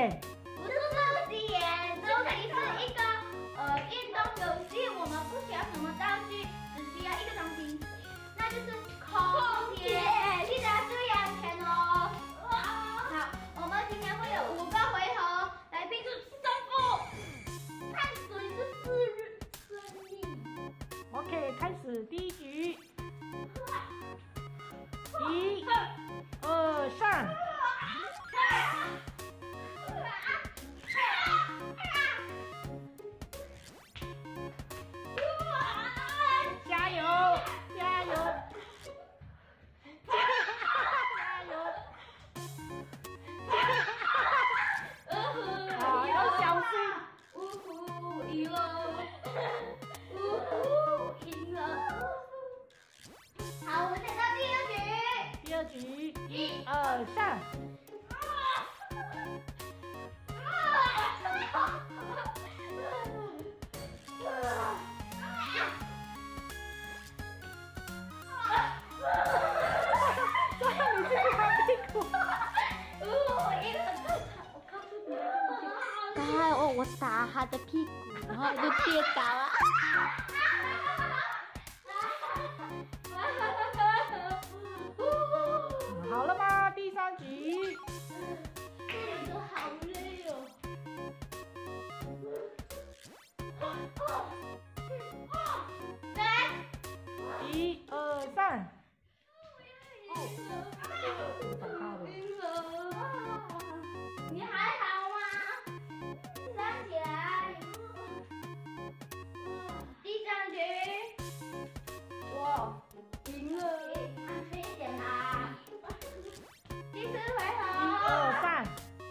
演。 不是周期演，周期是一个运动游戏，我们不需要什么道具，只需要一个东西，那就是空姐。记得注意安全哦。好，我们今天会有5个回合来拼出胜负，看谁是胜利。 OK， 开始第一局。1、2、3。加油！加油！加油！好，要小心。 赢了！赢了！好，我们来到第2局。 第2局，1、2、3。最后你自己打屁股。 我赢了！我告诉你， 刚才我打他的屁股，然后就跌倒了。 好了吗？第3局。 这个好累哦。来 1、2、3。 赢了！你还好吗？站起来！第3局，我赢了，安全一点啦。第4回合 1、2、3。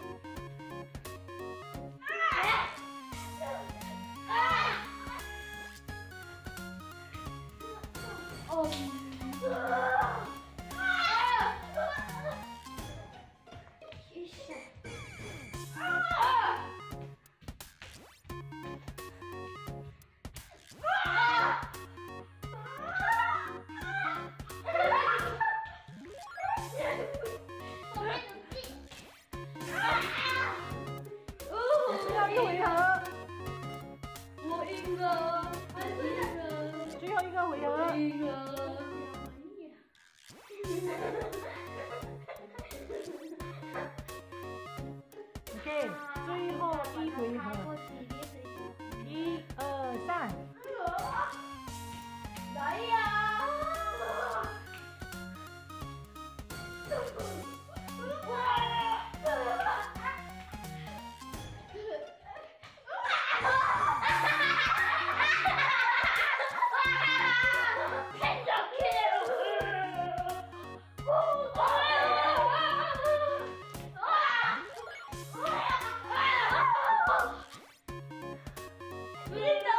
最后一回合， 我赢了，还是赢了， 最后一个回合。 赢了。 OK， 最后一回合。1、2、3。 来呀！不是的。